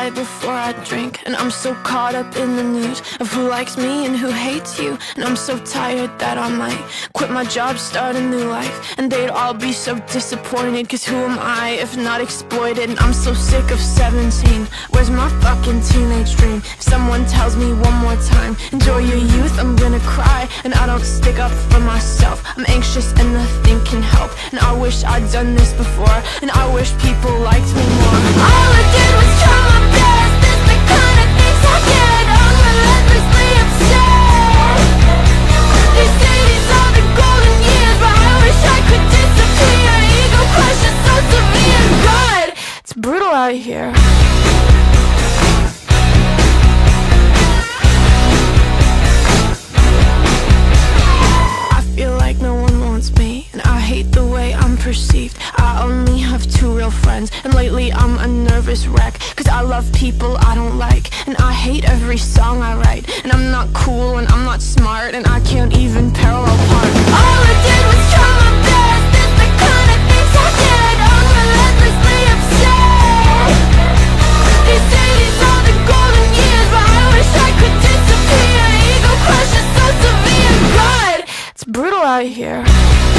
decide before I drink. And I'm so caught up in the news of who likes me and who hates you. And I'm so tired that I might quit my job, start a new life. And they'd all be so disappointed, cause who am I if not exploited? And I'm so sick of 17. Where's my fucking teenage dream? If someone tells me one more time, enjoy your youth, I'm gonna cry. And I don't stick up for myself, I'm anxious and nothing can help. And I wish I'd done this before, and I wish people liked me more. All I did was try my best, it's the kind of things I get. I'm relentlessly upset. They say these are the golden years, but I wish I could disappear. Ego crush is so severe. God, it's brutal out here. Perceived. I only have 2 real friends, and lately I'm a nervous wreck, cause I love people I don't like, and I hate every song I write. And I'm not cool and I'm not smart, and I can't even parallel park. All I did was try my best, it's the kind of things I get. I'm relentlessly upset. They say these are the golden years, but I wish I could disappear. Ego crush is so severe. God, it's brutal out here.